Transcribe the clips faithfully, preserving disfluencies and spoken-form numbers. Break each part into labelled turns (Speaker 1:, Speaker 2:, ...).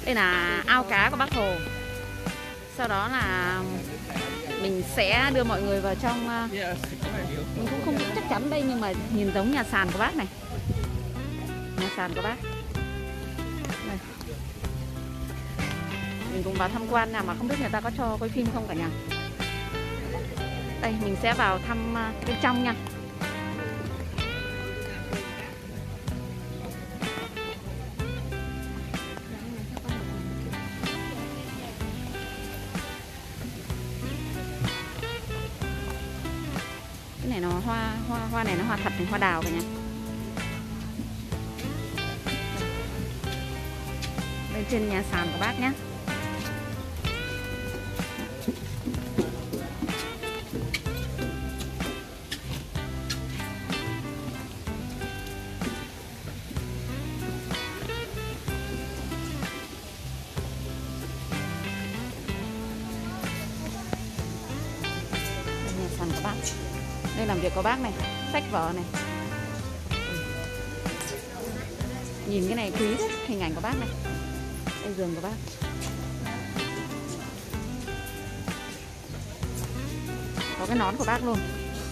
Speaker 1: Đây là ao cá của Bác Hồ. Sau đó là mình sẽ đưa mọi người vào trong. Mình cũng không biết chắc chắn đây, nhưng mà nhìn giống nhà sàn của bác này. Nhà sàn của bác đây. Mình cùng vào tham quan nào, mà không biết người ta có cho quay phim không cả nhà. Đây mình sẽ vào thăm bên trong nha. Cái này nó hoa hoa hoa này nó hoa thật, này hoa đào cả nhà. Bên trên nhà sàn của bác nhé. Đây nhà sàn của bác. Đây làm việc của bác này, sách vở này. Nhìn cái này quý đấy, hình ảnh của bác này. Đây giường của bác. Có cái nón của bác luôn.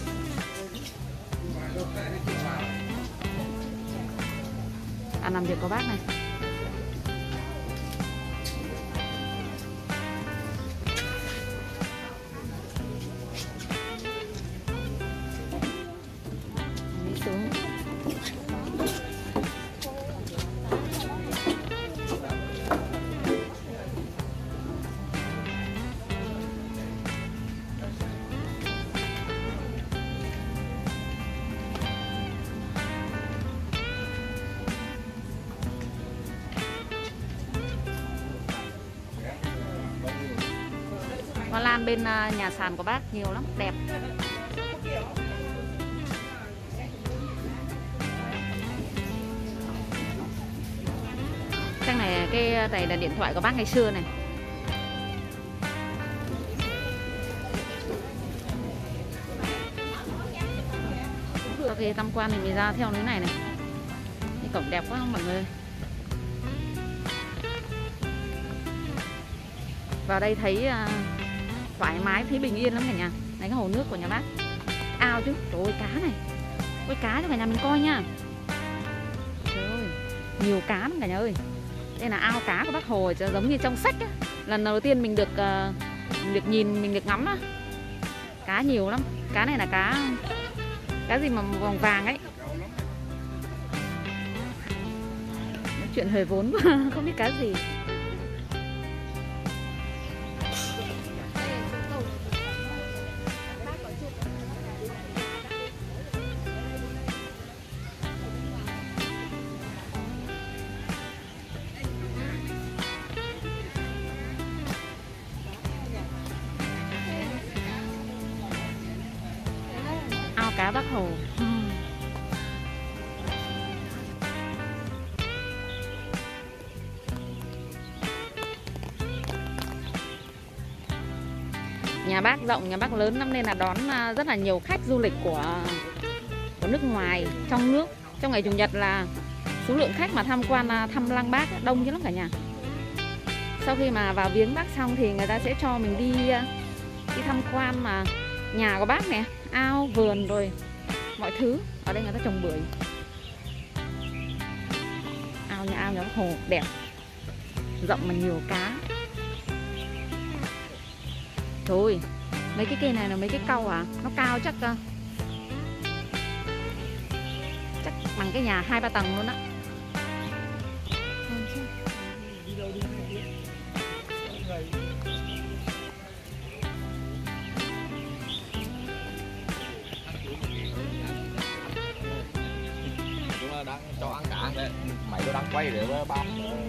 Speaker 1: À, làm việc của bác này. Đi xuống. Hoa lan bên nhà sàn của bác nhiều lắm, đẹp. Cái này, cái này là điện thoại của bác ngày xưa này. Sau khi tham quan thì mình ra theo núi này này. Cái cổng đẹp quá không mọi người. Vào đây thấy uh, thoải mái, thấy bình yên lắm cả nhà. Này cái hồ nước của nhà bác. Ao chứ, trời ơi cá này. Quay cá cho cả nhà mình coi nha. Trời ơi, nhiều cá lắm cả nhà ơi. Đây là ao cá của Bác Hồ, giống như trong sách á. Lần đầu tiên mình được uh, mình được nhìn, mình được ngắm á. Cá nhiều lắm. Cá này là cá cá gì mà vàng vàng ấy. Nói chuyện hơi vốn không biết cá gì. Ao cá Bác Hồ. Nhà bác rộng, nhà bác lớn lắm nên là đón rất là nhiều khách du lịch của của nước ngoài, trong nước. Trong ngày Chủ nhật là số lượng khách mà tham quan thăm Lăng Bác đông dữ lắm cả nhà. Sau khi mà vào viếng bác xong thì người ta sẽ cho mình đi đi tham quan mà nhà của bác nè, ao, vườn rồi mọi thứ. Ở đây người ta trồng bưởi. Ao nhà ao nhà Bác Hồ đẹp, rộng mà nhiều cá. Thôi, mấy cái cây này là mấy cái cau à? Nó cao chắc chắc bằng cái nhà hai ba tầng luôn á.
Speaker 2: Đang cho ăn cá đấy, máy tôi đang quay để bán.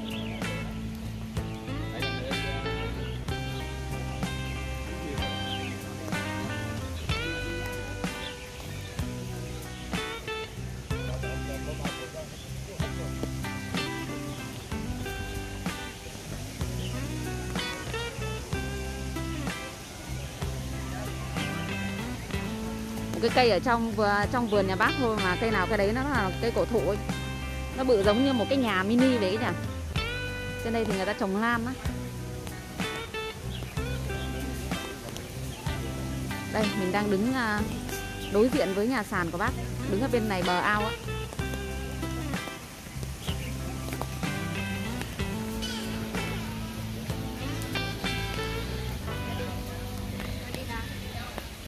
Speaker 1: Cái cây ở trong vừa trong vườn nhà bác thôi mà cây nào cái đấy nó là cây cổ thụ ấy. Nó bự giống như một cái nhà mini vậy nhỉ. Trên đây thì người ta trồng lan á. Đây mình đang đứng à, đối diện với nhà sàn của bác, đứng ở bên này bờ ao á.